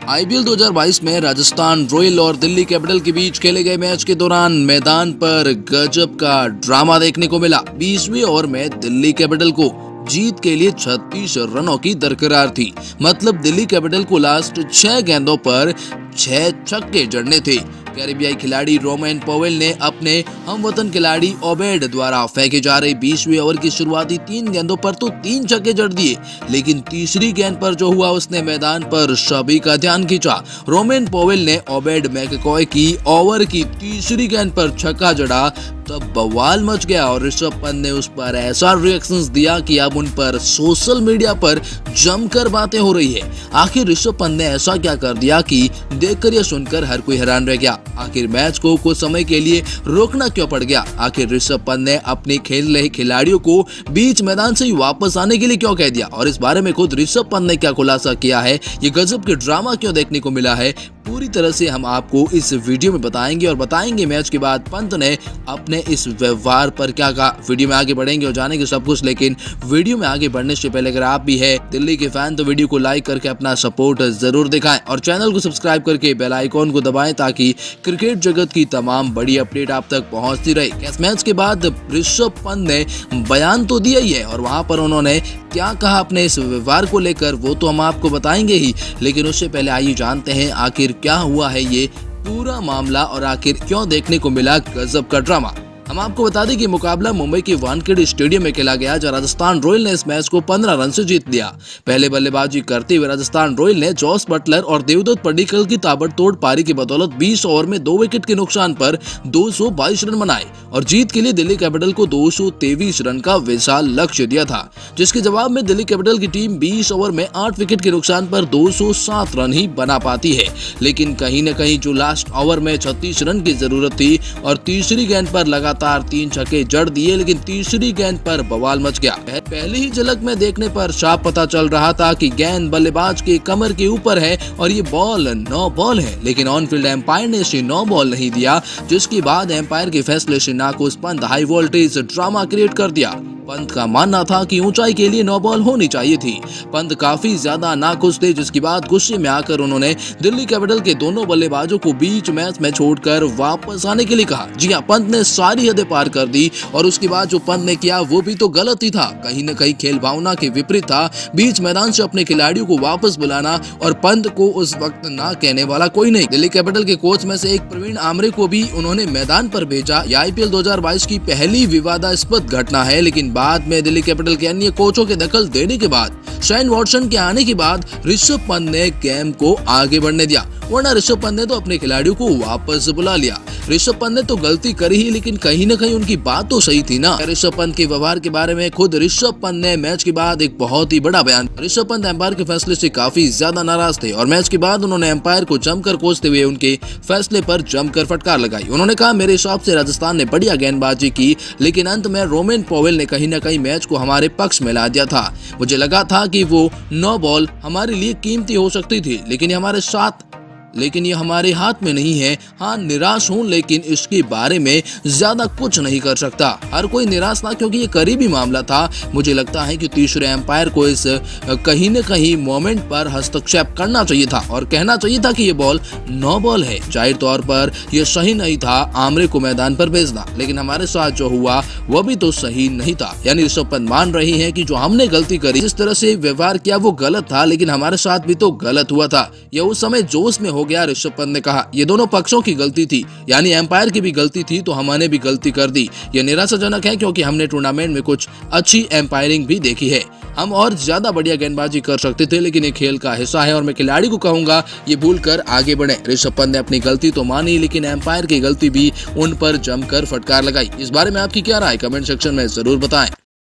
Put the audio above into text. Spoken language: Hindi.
आईपीएल 2022 में राजस्थान रॉयल और दिल्ली कैपिटल के बीच खेले गए मैच के दौरान मैदान पर गजब का ड्रामा देखने को मिला। 20वीं ओवर में दिल्ली कैपिटल को जीत के लिए 36 रनों की दरकार थी। मतलब दिल्ली कैपिटल को लास्ट 6 गेंदों पर 6 छक्के जड़ने थे। कैरेबियाई खिलाड़ी रोमेन पोवेल ने अपने हमवतन खिलाड़ी ओबेड द्वारा फेंके जा रहे 20वीं ओवर की शुरुआती 3 गेंदों पर तो 3 छक्के जड़ दिए, लेकिन तीसरी गेंद पर जो हुआ उसने मैदान पर सभी का ध्यान खींचा। रोमेन पोवेल ने ओबेड मैककॉय की ओवर की तीसरी गेंद पर छक्का जड़ा, तब बवाल मच गया और ऋषभ पंत ने उस पर ऐसा रिएक्शंस दिया कि अब उन पर सोशल मीडिया पर जमकर बातें हो रही है। आखिर ऋषभ पंत ने ऐसा क्या कर दिया कि देखकर या सुनकर हर कोई हैरान रह गया। आखिर मैच को कुछ समय के लिए रोकना क्यों पड़ गया? आखिर ऋषभ पंत ने अपने खेल रहे खिलाड़ियों को बीच मैदान से ही वापस आने के लिए क्यों कह दिया? और इस बारे में खुद ऋषभ पंत ने क्या खुलासा किया है? ये गजब के ड्रामा क्यों देखने को मिला है? पूरी तरह से हम आपको इस वीडियो में बताएंगे और बताएंगे मैच के बाद पंत ने अपने इस व्यवहार पर क्या कहा। वीडियो में आगे बढ़ेंगे और जानेंगे सब कुछ, लेकिन वीडियो में आगे बढ़ने से पहले अगर आप भी है दिल्ली के फैन तो वीडियो को लाइक करके अपना सपोर्ट जरूर दिखाएं और चैनल को सब्सक्राइब करके बेल आइकॉन को दबाएं ताकि क्रिकेट जगत की तमाम बड़ी अपडेट आप तक पहुंचती रहे। इस मैच के बाद ऋषभ पंत ने बयान तो दिया ही है और वहां पर उन्होंने क्या कहा अपने इस व्यवहार को लेकर वो तो हम आपको बताएंगे ही, लेकिन उससे पहले आइए जानते हैं आखिर क्या हुआ है ये पूरा मामला और आखिर क्यों देखने को मिला गजब का ड्रामा। हम आपको बता दें कि मुकाबला मुंबई के वानखेड़े स्टेडियम में खेला गया, जहां राजस्थान रॉयल ने इस मैच को 15 रन से जीत लिया। पहले बल्लेबाजी करते हुए राजस्थान रॉयल ने जॉस बटलर और देवदत्त पडिक्कल की ताबड़तोड़ पारी की बदौलत 20 ओवर में 2 विकेट के नुकसान पर 222 रन बनाए और जीत के लिए दिल्ली कैपिटल को 223 रन का विशाल लक्ष्य दिया था, जिसके जवाब में दिल्ली कैपिटल की टीम 20 ओवर में 8 विकेट के नुकसान पर 207 रन ही बना पाती है। लेकिन कहीं न कहीं जो लास्ट ओवर में 36 रन की जरूरत थी और तीसरी गेंद पर लगातार 3 छक्के जड़ दिए, लेकिन तीसरी गेंद पर बवाल मच गया। पहली ही झलक में देखने पर साफ पता चल रहा था कि गेंद बल्लेबाज के कमर के ऊपर है और ये बॉल नो बॉल है, लेकिन ऑन फील्ड एम्पायर ने इसे नो बॉल नहीं दिया, जिसके बाद एम्पायर के फैसले से नाखुश Pant high voltage drama create कर दिया। पंत का मानना था कि ऊंचाई के लिए नो बॉल होनी चाहिए थी। पंत काफी ज्यादा नाखुश थे, जिसके बाद गुस्से में आकर उन्होंने दिल्ली कैपिटल के दोनों बल्लेबाजों को बीच मैच में छोड़कर वापस आने के लिए कहा। जी हां, पंत ने सारी हदें पार कर दी और उसके बाद जो पंत ने किया वो भी तो गलत ही था, कहीं न कहीं खेल भावना के विपरीत था। बीच मैदान से अपने खिलाड़ियों को वापस बुलाना और पंत को उस वक्त ना कहने वाला कोई नहीं। दिल्ली कैपिटल के कोच में से एक प्रवीण आमरे को भी उन्होंने मैदान पर भेजा। यह आईपीएल 2022 की पहली विवादास्पद घटना है, लेकिन बाद में दिल्ली कैपिटल के अन्य कोचों के दखल देने के बाद, शेन वॉटसन के आने के बाद ऋषभ पंत ने गेम को आगे बढ़ने दिया, वरना ऋषभ पंत ने तो अपने खिलाड़ियों को वापस बुला लिया। ऋषभ पंत ने तो गलती करी ही, लेकिन कहीं न कहीं उनकी बात तो सही थी ना। ऋषभ पंत के व्यवहार के बारे में खुद ऋषभ पंत ने मैच के बाद एक बहुत ही बड़ा बयान। ऋषभ पंत एम्पायर के फैसले से काफी ज्यादा नाराज थे और मैच के बाद उन्होंने एम्पायर को जमकर कोसते हुए उनके फैसले पर जमकर फटकार लगाई। उन्होंने कहा, मेरे हिसाब से राजस्थान ने बढ़िया गेंदबाजी की, लेकिन अंत में रोमेन पोवेल ने कहीं न कहीं मैच को हमारे पक्ष में ला दिया था। मुझे लगा था कि वो नो बॉल हमारे लिए कीमती हो सकती थी, लेकिन ये हमारे हाथ में नहीं है। हाँ, निराश हूँ, लेकिन इसके बारे में ज्यादा कुछ नहीं कर सकता। हर कोई निराश था क्योंकि ये करीबी मामला था। मुझे लगता है कि तीसरे एम्पायर को इस कहीं न कहीं मोमेंट पर हस्तक्षेप करना चाहिए था और कहना चाहिए था कि ये बॉल नो बॉल है। जाहिर तौर पर यह सही नहीं था आमरे को मैदान पर भेजना, लेकिन हमारे साथ जो हुआ वह भी तो सही नहीं था। यानी ऋषभ पंत मान रही है कि जो हमने गलती करी, जिस तरह से व्यवहार किया वो गलत था, लेकिन हमारे साथ भी तो गलत हुआ था। यह उस समय जोश में हो गया। ऋषभ पंत ने कहा, ये दोनों पक्षों की गलती थी, यानी एम्पायर की भी गलती थी, तो हमने भी गलती कर दी। यह निराशाजनक है क्योंकि हमने टूर्नामेंट में कुछ अच्छी एम्पायरिंग भी देखी है। हम और ज्यादा बढ़िया गेंदबाजी कर सकते थे, लेकिन ये खेल का हिस्सा है और मैं खिलाड़ी को कहूंगा ये भूल कर आगे बढ़े। ऋषभ पंत ने अपनी गलती तो मानी, लेकिन एम्पायर की गलती भी उन पर जमकर फटकार लगाई। इस बारे में आपकी क्या राय? कमेंट सेक्शन में जरूर बताएं।